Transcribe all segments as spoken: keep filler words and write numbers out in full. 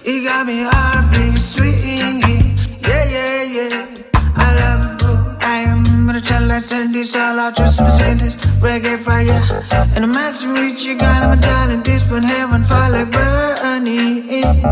You got me heartbeat swinging. Yeah, yeah, yeah. I love you. I am gonna tell I send this all out to some this reggae fire. And I'm asking reach you got I'm down in this one heaven fall like burning.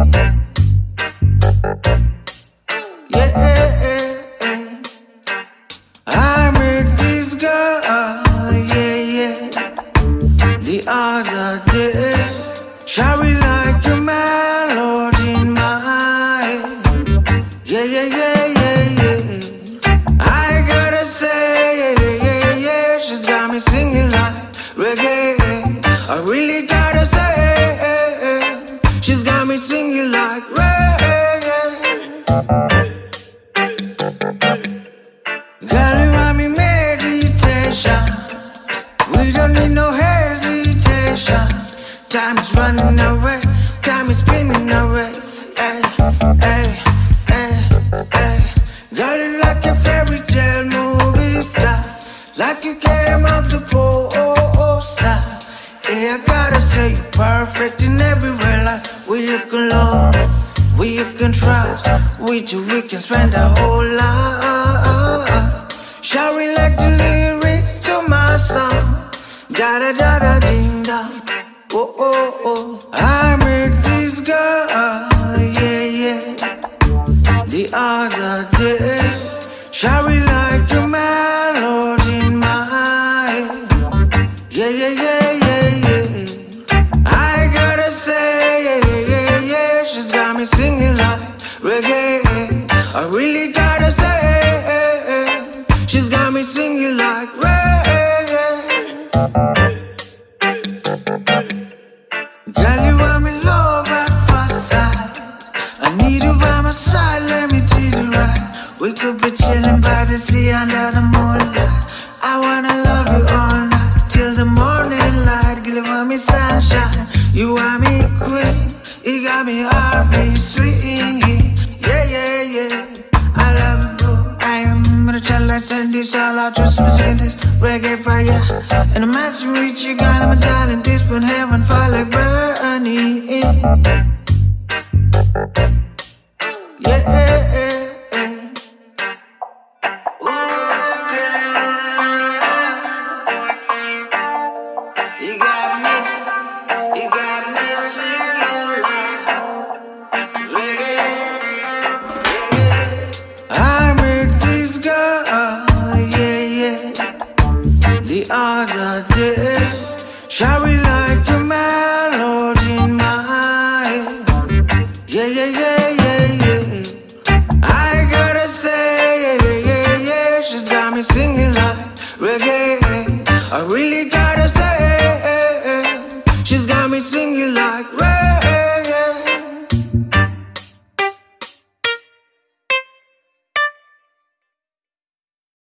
Yeah, yeah, yeah. I met this girl, yeah, yeah, the other day. Shawty like a melody in my head. Yeah, yeah, yeah, yeah, yeah. I gotta say, yeah, yeah, yeah, yeah. She's got me singing like reggae. I really gotta say, she's got me singing like reggae. Girl, you want me meditation. We don't need no hesitation. Time is running away, time is spinning away. Ay, ay, ay, ay. Girl, you like a fairy tale movie star, like you came up the poster. Yeah, I gotta say you're perfect in every way. Like where you can love, where you can trust, with you we can spend a whole life. Shall we like the lyric to my song? Da da da da ding dong. Oh, oh, oh. I met this girl, yeah, yeah, the other day. Shall we like a melody in my head? Yeah, yeah, yeah, yeah, yeah. I gotta say, yeah, yeah, yeah, yeah. She's got me singing like reggae. I really gotta say, she's got me singing like reggae. Girl, you want me love at first sight. I need you by my side, let me treat you right. We could be chilling by the sea under the moonlight. I wanna love you all night, till the morning light. Girl, you want me sunshine, you want me queen. You got me heartbeat swinging. Yeah, yeah, yeah. I love you. I am gonna tell I send this all out to some this reggae fire. And I'm asking reach you got I'm down in this one heaven fall like burning. Yeah, yeah, yeah. Ooh, girl, you got me, you got me singing like reggae, reggae. I met this girl, yeah, yeah, the other day. Shall we like a melody in my head? Yeah, yeah, yeah, yeah, yeah. I gotta say, yeah, yeah, yeah, yeah. She's got me singing like reggae.